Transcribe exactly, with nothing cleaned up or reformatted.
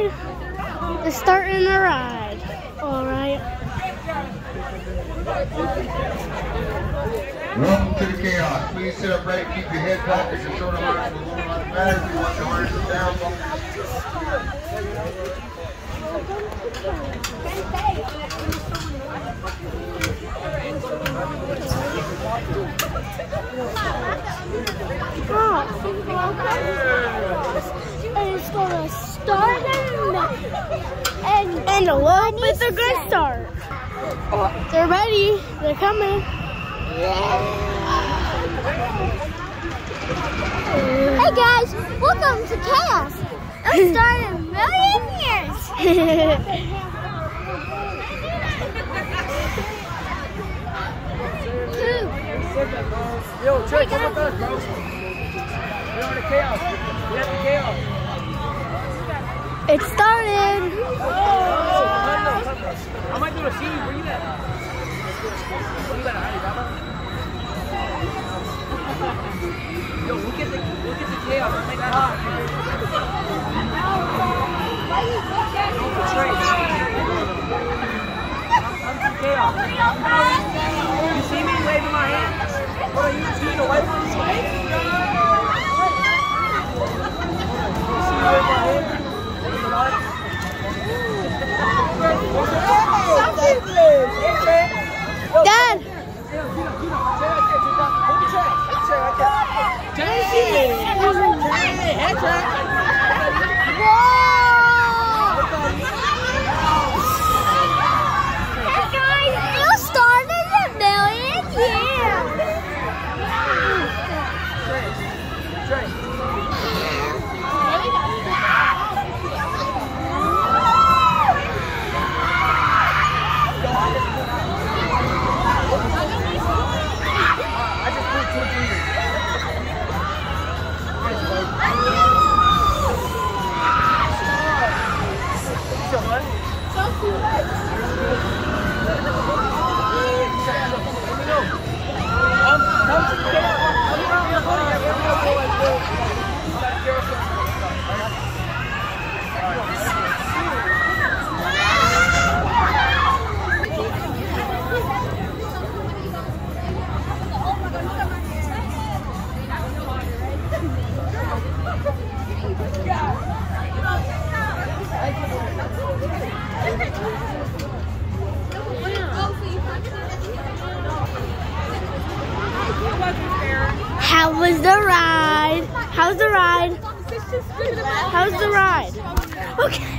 ride is starting the ride. All right. Welcome to the chaos. Please sit upright, keep your head back as your shoulder harness will move on the matter. If you want your harnesses down, Oh. And it's gonna start and and a little bit they're gonna start. They're ready. They're coming. Hey guys, welcome to Chaos. It started a million years. Two. Yo, Trey, come with us, bro. We're on the Chaos. We're at the Chaos. It started. Oh, I might do a scene. Where you at? Where you at? Yo, we'll get the, we'll get the Chaos. We'll make that hot. Trey. I'm the Chaos. You see me waving my hand? What are you doing? The white one? You see me waving my hand? Dad. How was the ride? How's the ride? How's the ride? Okay.